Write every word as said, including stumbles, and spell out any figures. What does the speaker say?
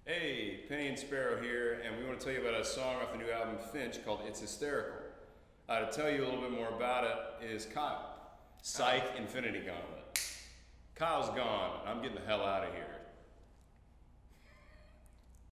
Hey, Penny and Sparrow here, and we want to tell you about a song off the new album Finch called It's Hysterical. Uh, to tell you a little bit more about it is Kyle. Psych Infinity Gauntlet. Kyle's gone, and I'm getting the hell out of here.